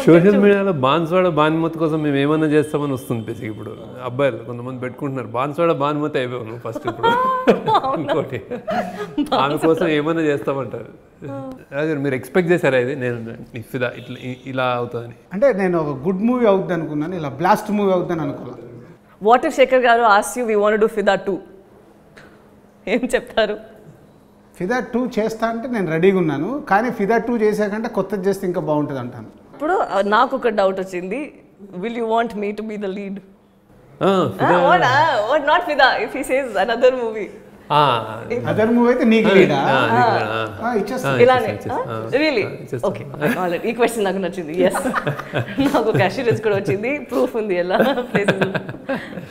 Social మీడియాలో బాన్స్వాడ భానుమతి కోసం మేము ఏమన్నా చేస్తామని వస్తుంది బేసిక్. ఇప్పుడు అబ్బాయిలు కొంతమంది పెట్టుకుంటున్నారు బాన్స్వాడ భానుమతి అయిపోయావు నువ్వు ఫస్ట్. ఇప్పుడు ఇంకోటి ఆమె కోసం ఏమన్నా చేస్తామంటారు. అదే మీరు ఎక్స్పెక్ట్ చేశారా ఇది నేను ఫిదా ఇట్లా ఇలా అవుతుందని? అంటే నేను ఒక గుడ్ మూవీ అవుతుంది అనుకున్నాను, ఇలా బ్లాస్ట్ మూవీ అవుతుందని అనుకున్నాను. What if Shekhar garu ask you we want to do Fidaa 2 ఏం చెప్తారు? ఫిదా 2 చేస్తా అంటే నేను రెడీగా ఉన్నాను, కానీ ఫిదా 2 చేసాకంటే కొత్తది చేస్తే ఇంకా బాగుంటుంది అంటాను. ఇప్పుడు నాకు ఒక డౌట్ వచ్చింది, will you want me to be the lead? Not Fidaa, if he says another movie. Other movie అయితే నీకు లీడా ఇచ్చేస్తాను. ఇలానే రియలీ? ఓకే, ఈ క్వశ్చన్ నాకు నచ్చింది. ఎస్, నాకు ఒక అష్యూరెన్స్ కూడా వచ్చింది, ప్రూఫ్ ఉంది ఎలా ప్లేసెస్.